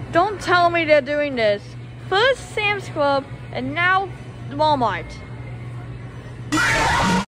Don't tell me they're doing this. First Sam's Club and now Walmart.